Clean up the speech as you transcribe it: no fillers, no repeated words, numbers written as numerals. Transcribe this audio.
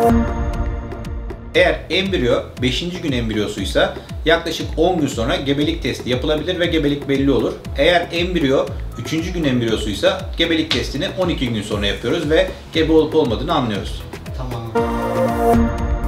Eğer embriyo 5. gün embriyosuysa yaklaşık 10 gün sonra gebelik testi yapılabilir ve gebelik belli olur. Eğer embriyo 3. gün embriyosuysa gebelik testini 12 gün sonra yapıyoruz ve gebe olup olmadığını anlıyoruz. Tamam.